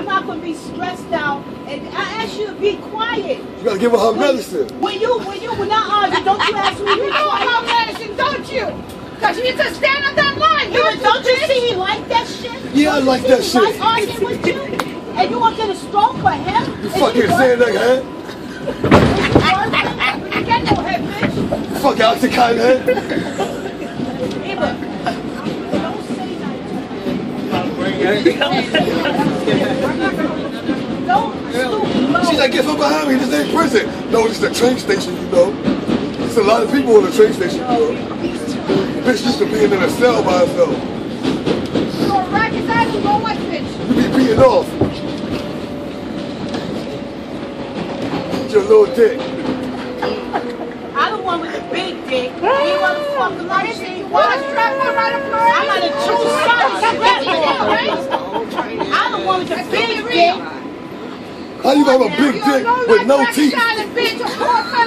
I'm not going to be stressed out. And I ask you to be quiet. You got to give her medicine. When I argue, don't you ask me? You know about medicine, don't you? Because you just stand on that line. Don't you see he like that shit? Yeah, I like that shit. He like arguing with you? And you want to get a stroke for him? You fucking saying that, huh? You get no head, bitch. You fucking oxycontin head? Eva, don't say that. Don't stoop. She's like, get from behind me, this ain't prison. No, this is the train station, you know. There's a lot of people on the train station, you know. Bitch used to be in a cell by herself. You go rack his eyes and go what, bitch? You be beating off. Your little dick. I the one with the big dick. You want to fuck the light shit? You want to strap her right up her ass? I'm not a true son. I'm the one with the big dick. How you got a big dick with no teeth? Bitch,